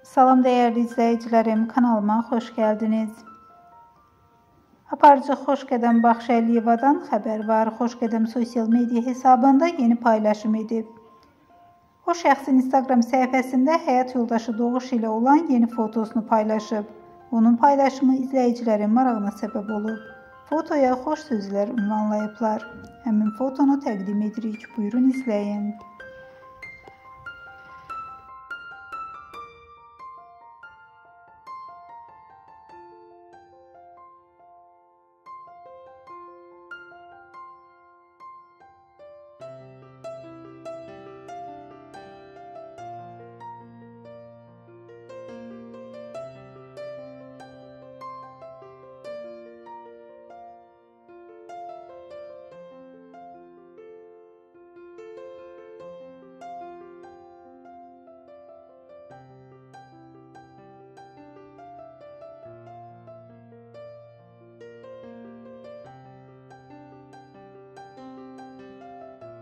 Salam değerli izləyicilərim, kanalıma xoş gəldiniz. Aparıcı Xoşqədəm Baxşəliyevadan xəbər var. Xoşqədəm sosial media hesabında yeni paylaşım edib. O şəxsin Instagram səhifəsində həyat yoldaşı Doğuş ilə olan yeni fotosunu paylaşıb. Onun paylaşımı izləyicilərin marağına səbəb olub. Fotoya xoş sözlər ünvanlayıblar. Həmin fotonu təqdim edirik. Buyurun izləyin.